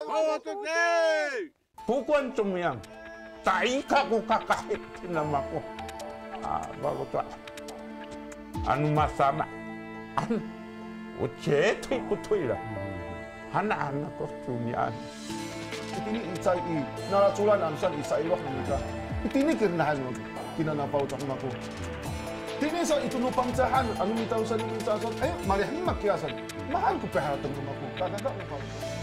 Bukan cuma yang taika ko kakahit nama ko. Bago to. Anu masama. Ucete ko tuira. Anak-anak ko tumian. Itini isay I naratulan amsan isay wak nita. Itini kirnahan mo kinanapaw sa kumako. Tini sa itunupang sahan ang umitaw sa nung isasan. Ay, marihan magkiyasan. Mahal ko pahatang kumako. Kaganda ko.